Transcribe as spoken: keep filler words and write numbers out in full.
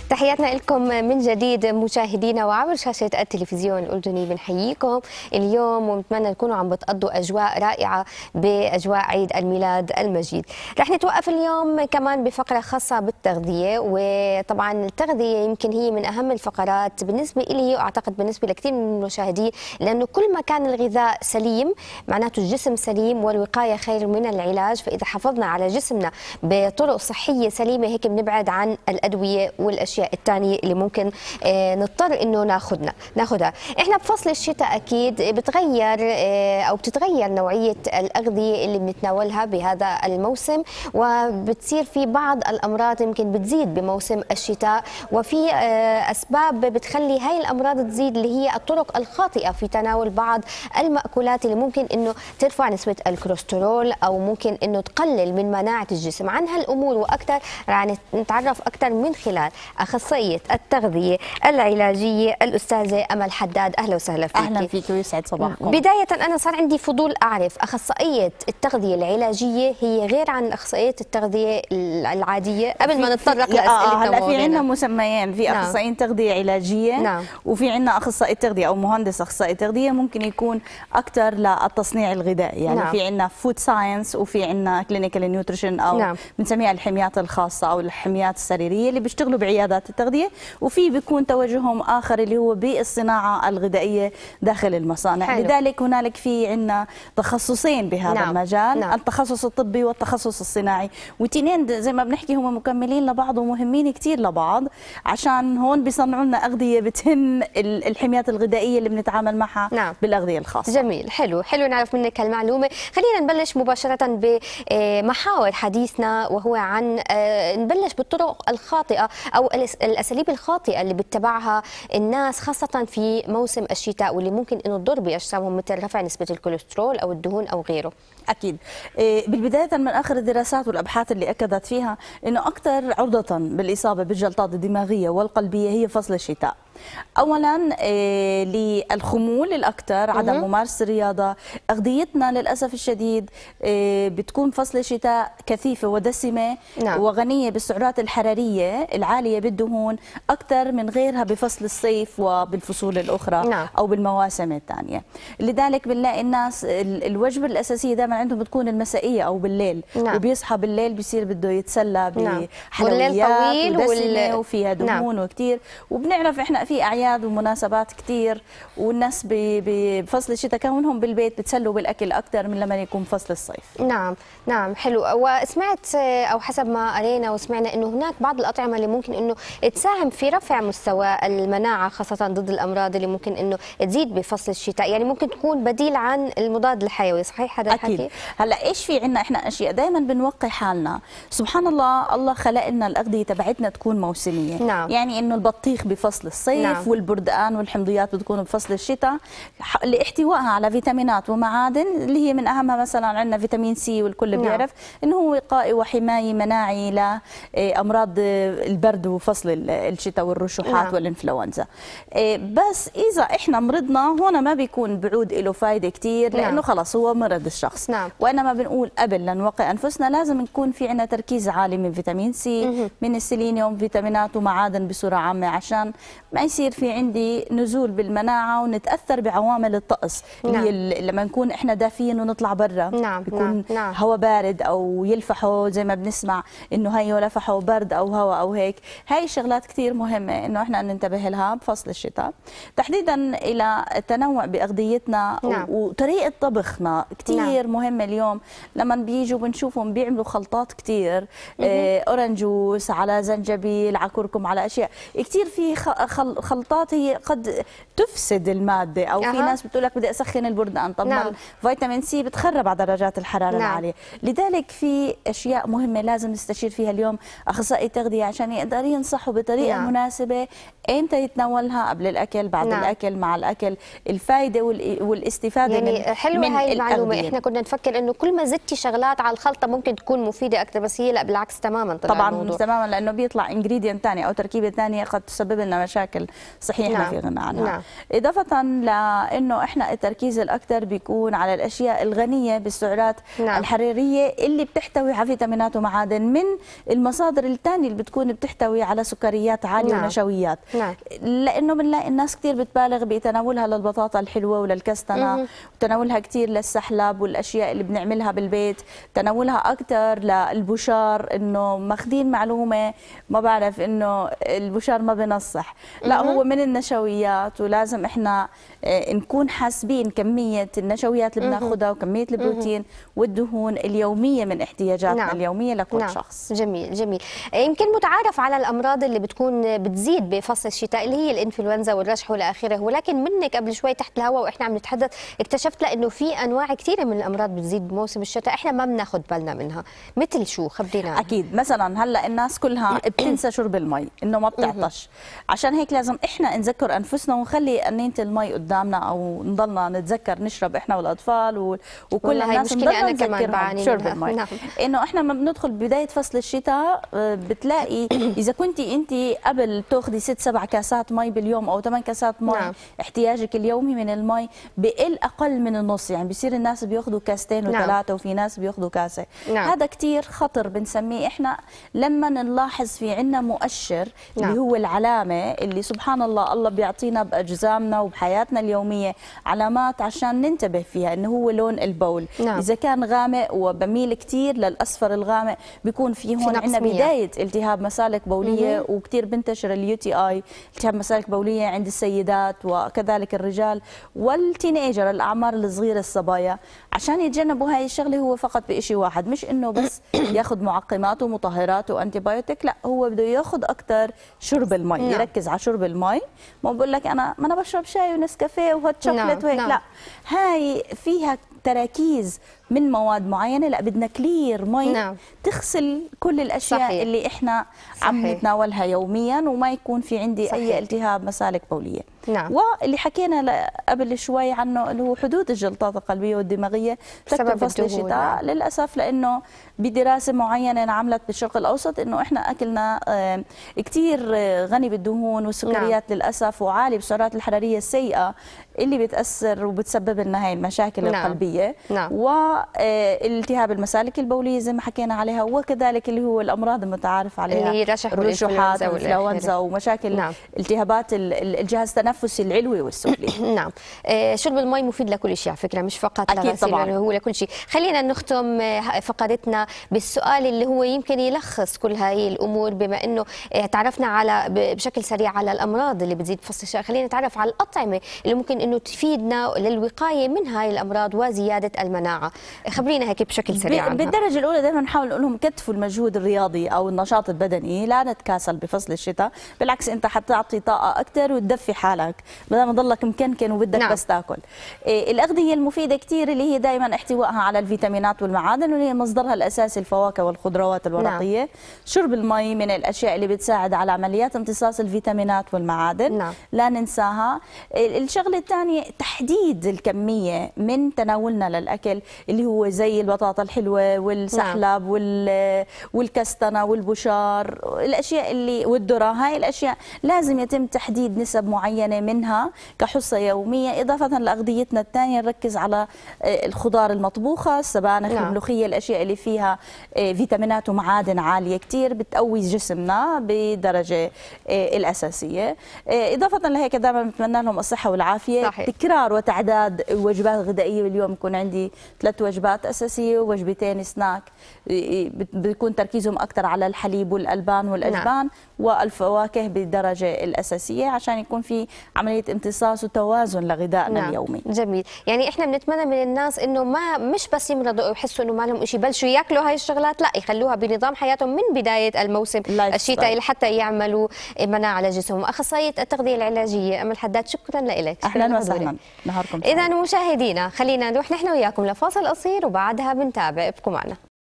تحياتنا لكم من جديد مشاهدينا وعبر شاشة التلفزيون الأردني. بنحييكم اليوم ونتمنى تكونوا عم بتقضوا أجواء رائعة بأجواء عيد الميلاد المجيد. رح نتوقف اليوم كمان بفقرة خاصة بالتغذية، وطبعا التغذية يمكن هي من أهم الفقرات بالنسبة لي وأعتقد بالنسبة لكثير من المشاهدين، لأنه كل ما كان الغذاء سليم معناته الجسم سليم والوقاية خير من العلاج. فإذا حافظنا على جسمنا بطرق صحية سليمة هيك بنبعد عن الأدوية والأشياء الثانية اللي ممكن نضطر إنه ناخذنا ناخذها. إحنا بفصل الشتاء أكيد بتغير أو بتتغير نوعية الأغذية اللي بنتناولها بهذا الموسم، وبتصير في بعض الأمراض يمكن بتزيد بموسم الشتاء، وفي أسباب بتخلي هاي الأمراض تزيد اللي هي الطرق الخاطئة في تناول بعض المأكولات اللي ممكن إنه ترفع نسبة الكوليسترول أو ممكن إنه تقلل من مناعة الجسم. عن هالأمور وأكثر رح نتعرف أكثر من خلال أخصائية التغذية العلاجية الأستاذة أمل حداد. أهلا وسهلا فيك. أهلا فيك ويسعد صباحكم. بداية أنا صار عندي فضول أعرف أخصائية التغذية العلاجية هي غير عن أخصائية التغذية العادية قبل ما نتطرق لأسئلة. آه هلا في عندنا مسميين، في أخصائيين تغذية علاجية، نعم. وفي عندنا أخصائي تغذية أو مهندس أخصائي تغذية ممكن يكون أكثر للتصنيع الغذائي، يعني نعم. في عندنا فود ساينس وفي عندنا كلينيكال نيوتريشن أو نعم. بنسميها الحميات الخاصة أو الحميات السريرية اللي بيشتغلوا بعيادات التغذية، وفي بيكون توجههم آخر اللي هو بالصناعة الغذائية داخل المصانع. حلو. لذلك هنالك في عندنا تخصصين بهذا نعم. المجال، نعم. التخصص الطبي والتخصص الصناعي، والاثنين زي ما بنحكي هم مكملين لبعض ومهمين كثير لبعض، عشان هون بيصنعوا لنا أغذية بتهم الحميات الغذائية اللي بنتعامل معها نعم. بالأغذية الخاصة. جميل، حلو حلو نعرف منك هالمعلومة. خلينا نبلش مباشرة بمحاور حديثنا، وهو عن نبلش بالطرق الخاطئة أو الأساليب الخاطئة اللي بتتبعها الناس خاصة في موسم الشتاء، واللي ممكن إنه تضر بأجسامهم مثل رفع نسبة الكوليسترول أو الدهون أو غيره. أكيد. بالبداية من آخر الدراسات والأبحاث اللي أكدت فيها إنه أكثر عرضة بالإصابة بالجلطات الدماغية والقلبية هي فصل الشتاء. اولا للخمول الاكثر، عدم ممارسه الرياضه، اغذيتنا للاسف الشديد بتكون فصل الشتاء كثيفه ودسمه نعم. وغنيه بالسعرات الحراريه العاليه بالدهون اكثر من غيرها بفصل الصيف وبالفصول الاخرى نعم. او بالمواسم الثانيه. لذلك بنلاقي الناس الوجبه الاساسيه دائما عندهم بتكون المسائيه او بالليل نعم. وبيصحى بالليل بيصير بده يتسلى بحلويات ودسمه وفيها دهون نعم. وكثير. وبنعرف احنا في اعياد ومناسبات كثير، والناس بفصل الشتاء كونهم بالبيت بتسلوا بالاكل اكثر من لما يكون فصل الصيف. نعم نعم حلو. وسمعت او حسب ما قرينا وسمعنا انه هناك بعض الاطعمه اللي ممكن انه تساهم في رفع مستوى المناعه خاصه ضد الامراض اللي ممكن انه تزيد بفصل الشتاء، يعني ممكن تكون بديل عن المضاد الحيوي، صحيح هذا الحكي؟ اكيد. هلا ايش في عندنا احنا اشياء دائما بنوقي حالنا، سبحان الله الله خلق لنا الاغذيه تبعتنا تكون موسميه نعم. يعني انه البطيخ بفصل الصيف نعم. والبردقان والحمضيات بتكون بفصل الشتاء لاحتوائها على فيتامينات ومعادن اللي هي من اهمها مثلا عندنا فيتامين سي، والكل نعم. بيعرف انه هو وقائي وحمايه مناعي لامراض البرد وفصل الشتاء والرشحات نعم. والانفلونزا. بس اذا احنا مرضنا هون ما بيكون بعود له فائده كثير لانه نعم. خلص هو مرض الشخص نعم. وانما بنقول قبل لنوقي انفسنا لازم نكون في عندنا تركيز عالي من فيتامين سي، من السيلينيوم، فيتامينات ومعادن بصوره عامه، عشان ما يصير في عندي نزول بالمناعه ونتاثر بعوامل الطقس نعم. اللي هي لما نكون احنا دافيين ونطلع برا نعم. بيكون نعم. هواء بارد او يلفحوا زي ما بنسمع انه هيو لفحوا برد او هواء او هيك. هاي شغلات كثير مهمه انه احنا ننتبه لها بفصل الشتاء، تحديدا الى التنوع باغذيتنا نعم. وطريقه طبخنا كثير نعم. مهمه. اليوم لما بيجوا بنشوفهم بيعملوا خلطات كثير اه اورنجوس على زنجبيل على كركم على اشياء كثير، في خلطات هي قد تفسد الماده، او أه. في ناس بتقول لك بدي اسخن البردقان، طب نعم. فيتامين سي بتخرب على درجات الحراره نعم. العاليه. لذلك في اشياء مهمه لازم نستشير فيها اليوم اخصائي التغذيه عشان يقدر ينصحوا بطريقه نعم. مناسبه امتى يتناولها، قبل الاكل، بعد نعم. الاكل، مع الاكل، الفائده والاستفاده يعني من حلوه من هاي المعلومه. احنا كنا نفكر انه كل ما زدتي شغلات على الخلطه ممكن تكون مفيده اكثر، بس هي لا بالعكس تماما. طبعا الموضوع. تماما، لانه بيطلع انجريدينت ثاني او تركيبه ثانيه قد تسبب لنا مشاكل بشكل صحيح نعم. ما في غنى عنها. نعم. إضافة لأنه إحنا التركيز الأكثر بيكون على الأشياء الغنية بالسعرات نعم. الحرارية اللي بتحتوي على فيتامينات ومعادن من المصادر الثانية اللي بتكون بتحتوي على سكريات عالية نعم. ونشويات. نعم. لأنه بنلاقي الناس كثير بتبالغ بتناولها للبطاطا الحلوة وللكستنة، وتناولها كثير للسحلب والأشياء اللي بنعملها بالبيت، تناولها أكثر للبشار، إنه ماخذين معلومة ما بعرف إنه البشار ما بنصح، لا هو من النشويات، ولازم إحنا نكون حاسبين كمية النشويات اللي بناخذها وكمية البروتين والدهون اليومية من احتياجاتنا نعم. اليومية لكل نعم. شخص. جميل جميل. يمكن متعارف على الأمراض اللي بتكون بتزيد بفصل الشتاء اللي هي الإنفلونزا والرشح والى آخره، ولكن منك قبل شوي تحت الهواء وإحنا عم نتحدث اكتشفت لأنه في أنواع كثيرة من الأمراض بتزيد بموسم الشتاء إحنا ما بناخذ بالنا منها، مثل شو؟ خبرينا. أكيد مثلا هلا الناس كلها بتنسى شرب المي، إنه ما بتعطش، عشان هيك لازم إحنا نذكر أنفسنا ونخلي قنينة المي قدامنا أو نضلنا نتذكر نشرب إحنا والأطفال وكل الناس نضلنا نذكرهم شرب المي. نعم. إنه إحنا ما بندخل بداية فصل الشتاء بتلاقي إذا كنتي أنت قبل تاخذي ست سبع كاسات مي باليوم أو ثمان كاسات مي نعم. احتياجك اليومي من المي بقل أقل من النص، يعني بصير الناس بياخذوا كاستين وثلاثة نعم. وفي ناس بياخذوا كاسة. نعم. هذا كثير خطر بنسميه إحنا لما نلاحظ في عنا مؤشر نعم. اللي هو العلامة اللي سبحان الله الله بيعطينا بأجزامنا وبحياتنا اليومية علامات عشان ننتبه فيها، إنه هو لون البول نعم. إذا كان غامق وبميل كثير للأصفر الغامق بيكون في هون عندنا بداية التهاب مسالك بولية، وكثير بنتشر اليو تي اي التهاب مسالك بولية عند السيدات وكذلك الرجال والتينيجر الأعمار الصغيرة الصبايا. عشان يتجنبوا هاي الشغلة هو فقط بشيء واحد، مش إنه بس ياخذ معقمات ومطهرات وأنتي بايوتيك، لا هو بده ياخذ أكثر شرب المي نعم. يركز على شرب المي، ما بقول لك أنا ما أنا بشرب شاي ونسكافيه وهوت شوكليت وهيك نعم. لا هاي فيها تراكيز من مواد معينه، لا بدنا كلير مي نعم. تغسل كل الاشياء صحيح. اللي احنا صحيح. عم نتناولها يوميا وما يكون في عندي صحيح. اي التهاب مسالك بوليه نعم. واللي حكينا قبل شوي عنه اللي هو حدوث الجلطات القلبية والدماغية تكتب فصل الشتاء نعم. للاسف لانه بدراسه معينه انعملت بالشرق الاوسط انه احنا اكلنا كثير غني بالدهون والسكريات نعم. للاسف وعالي بالسعرات الحراريه السيئه اللي بتاثر وبتسبب لنا هاي المشاكل نعم. القلبيه نعم. والتهاب المسالك البوليه زي ما حكينا عليها، وكذلك اللي هو الامراض المتعارف عليها اللي رشح الرشحات والانفلونزا ومشاكل نعم. التهابات الجهاز التنفسي العلوي والسفلي. نعم. شرب المي مفيد لكل شيء على فكره، مش فقط لغسيل، هو لكل شيء. خلينا نختم فقرتنا بالسؤال اللي هو يمكن يلخص كل هاي الامور، بما انه تعرفنا على بشكل سريع على الامراض اللي بتزيد فصل الشتاء، خلينا نتعرف على الاطعمه اللي ممكن انه تفيدنا للوقايه من هاي الامراض وزياده المناعه. خبرينا هيك بشكل سريع عنها. بالدرجه الاولى دائما نحاول نقول لهم كتفوا المجهود الرياضي او النشاط البدني، لا نتكاسل بفصل الشتاء، بالعكس انت حتعطي طاقه اكثر وتدفي حالك بدل ما تضلك مكنكن وبدك نعم. بس تاكل. إيه الاغذيه المفيده كثير اللي هي دائما احتوائها على الفيتامينات والمعادن واللي هي مصدرها الاساسي الفواكه والخضروات الورقيه. نعم. شرب المي من الاشياء اللي بتساعد على عمليات امتصاص الفيتامينات والمعادن نعم. لا ننساها. الشغله الثانيه تحديد الكميه من تناولنا للاكل اللي هو زي البطاطا الحلوه والسحلب نعم. وال والكستنه والبشار، الاشياء اللي والذره، هاي الاشياء لازم يتم تحديد نسب معينه منها كحصه يوميه، اضافه لاغذيتنا الثانيه نركز على الخضار المطبوخه، السبانخ نعم. الملوخيه، الاشياء اللي فيها فيتامينات ومعادن عاليه كثير بتقوي جسمنا بدرجه الاساسيه. اضافه لهيك دائما بتمنى لهم الصحه والعافيه. صحيح. تكرار وتعداد وجبات غذائيه باليوم، يكون عندي ثلاث وجبات اساسيه ووجبتين سناك، بيكون تركيزهم اكثر على الحليب والالبان والاجبان نعم. والفواكه بالدرجه الاساسيه عشان يكون في عمليه امتصاص وتوازن لغذائنا نعم. اليومي. جميل. يعني احنا بنتمنى من الناس انه ما مش بس يمرضوا او يحسوا انه ما لهم شيء، بلشوا ياكلوا هاي الشغلات، لا يخلوها بنظام حياتهم من بدايه الموسم الشتاء لحتى يعملوا مناعه على جسمهم. اخصائيه التغذيه العلاجيه امل حداد، شكرا لك. اهلا وسهلا، نهاركم سعيد. اذا مشاهدينا خلينا نروح نحن وياكم لفاصل قصير وبعدها بنتابع، ابقوا معنا.